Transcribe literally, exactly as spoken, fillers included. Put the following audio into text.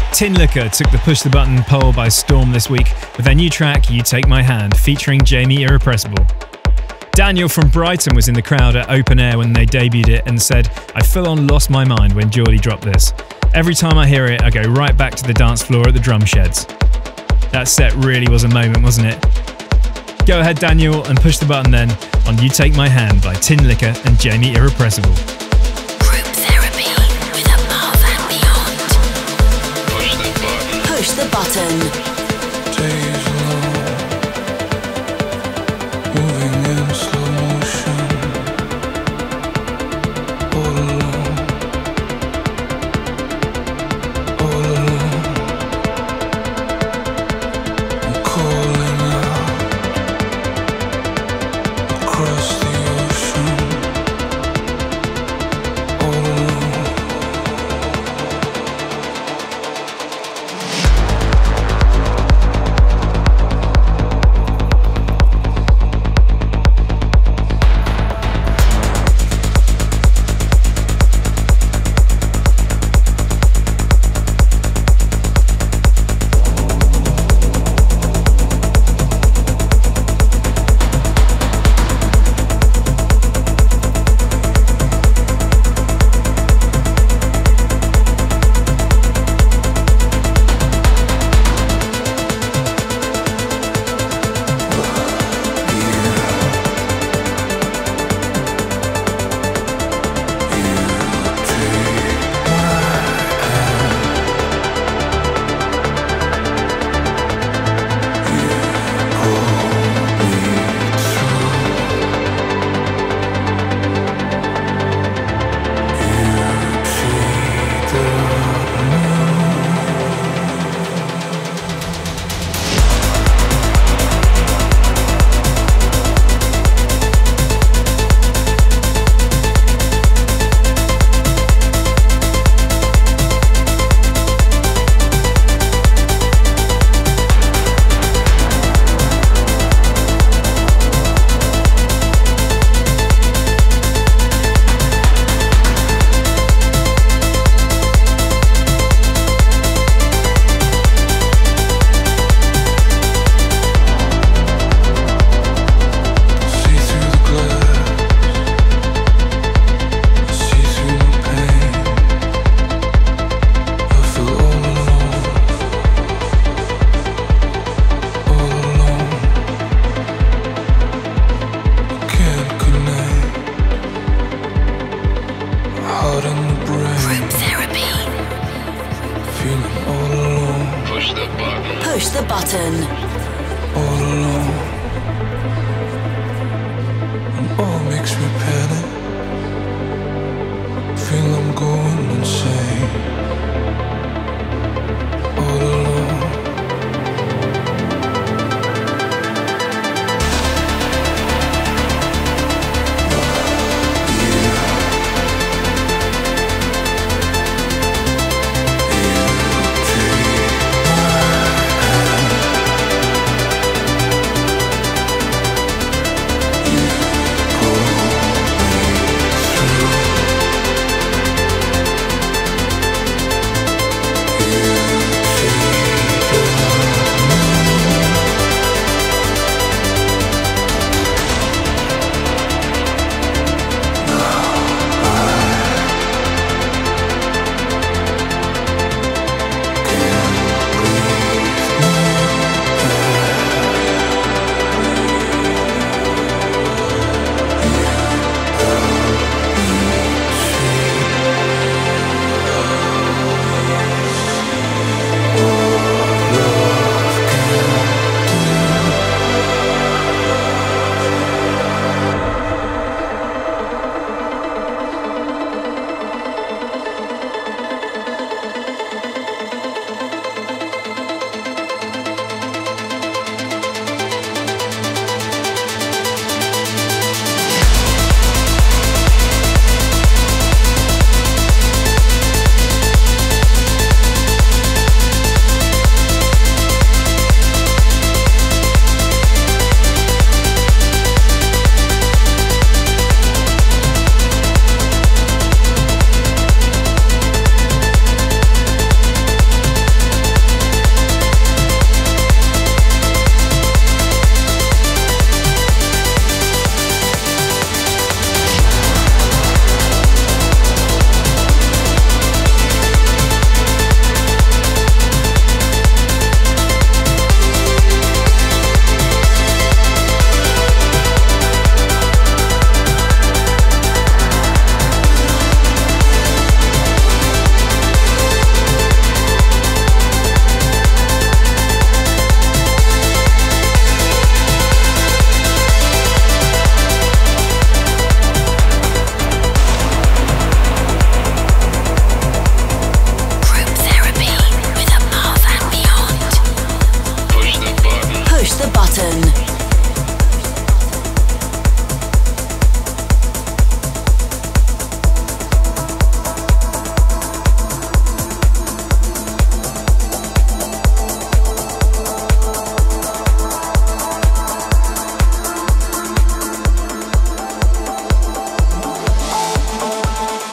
Tin Liquor took the Push the Button poll by storm this week with their new track You Take My Hand featuring Jamie Irrepressible. Daniel from Brighton was in the crowd at Open Air when they debuted it and said, "I full on lost my mind when Geordie dropped this. Every time I hear it, I go right back to the dance floor at the drum sheds." That set really was a moment, wasn't it? Go ahead, Daniel, and push the button then on You Take My Hand by Tin Liquor and Jamie Irrepressible. Push the button. Days long, moving in slow motion, all alone, all alone. I'm calling out across the ocean, all alone. Push the button. All alone, and all makes me panic.